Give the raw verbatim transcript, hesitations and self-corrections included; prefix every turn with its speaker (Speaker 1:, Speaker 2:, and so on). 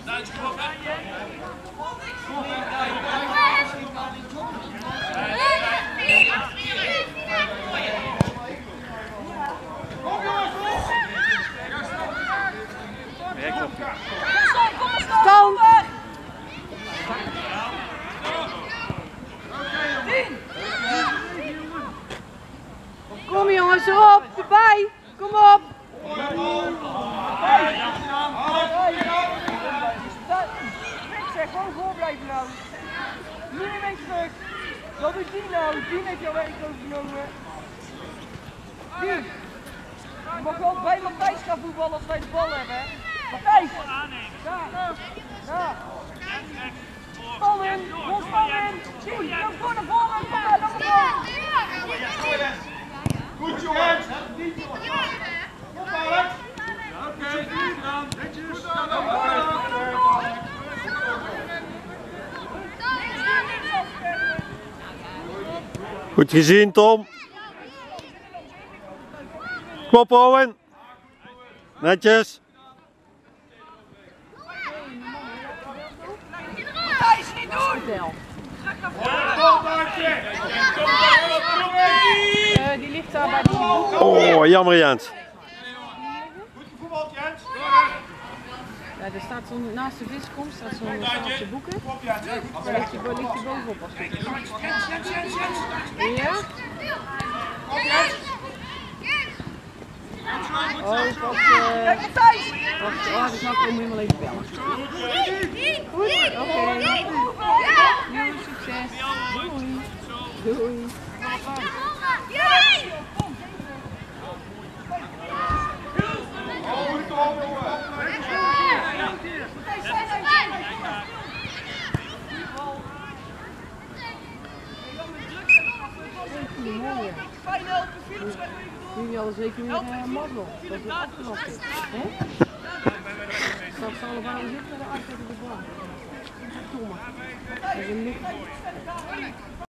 Speaker 1: Stand! Kom jongens, erop, erbij! Kom op!
Speaker 2: Ik zeg gewoon voor blijven nou. Nu een beetje terug. Dat doet Dino. Dino heeft jouw werk overgenomen. Die. Je mag wel bij Matthijs gaan voetballen als wij de bal hebben. Matthijs! Daar! Daar! Ballen! Losballen! Die! Loop door naar voren! Kom maar, naar voren!
Speaker 3: Goed jongens! Kom Alex! Oké, goed gedaan! Netjes!
Speaker 4: Goed gezien, Tom. Kom op, Owen. Netjes.
Speaker 2: Matthijs, niet doen!
Speaker 1: Uh, die ligt daar bij die boeken.
Speaker 4: Oh, jammer Jens.
Speaker 3: Goed gevoetbald Jens!
Speaker 1: Ja, er staat zo'n, naast de viskom staat zo'n stapeltje boeken. Daar ligt hij ligt hij bovenop als het goed is. Ja? Oh, ik was... Uh,
Speaker 2: Kijk Matthijs!
Speaker 1: was oh, dus nou komen we helemaal even bellen. Goed, oké. Okay. Succes. Doei. Doei.
Speaker 2: Fijn helpen, Philips.
Speaker 1: Jullie hadden zeker weer uh, mazzel dat het afgelopen is. Hè? Straks allemaal zitten naar de achter de bal. Domme.